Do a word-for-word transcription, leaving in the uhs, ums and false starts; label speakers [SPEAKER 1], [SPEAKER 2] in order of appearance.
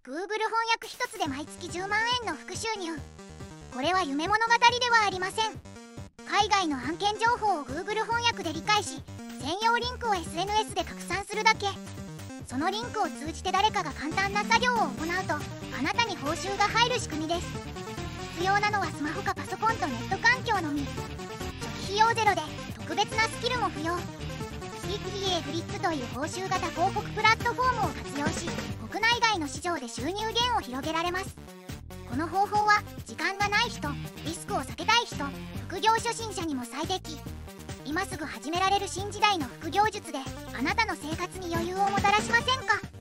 [SPEAKER 1] Google 翻訳一つで毎月じゅうまんえんの副収入。これは夢物語ではありません。海外の案件情報を Google 翻訳で理解し、専用リンクを エスエヌエス で拡散するだけ。そのリンクを通じて誰かが簡単な作業を行うと、あなたに報酬が入る仕組みです。必要なのはスマホかパソコンとネット環境のみ。初期費用ゼロで、特別なスキルも不要。ビッキーエグリッツという報酬型広告プラットフォームを活用し、国内外の市場で収入源を広げられます。この方法は時間がない人、リスクを避けたい人、副業初心者にも最適。今すぐ始められる新時代の副業術で、あなたの生活に余裕をもたらしませんか？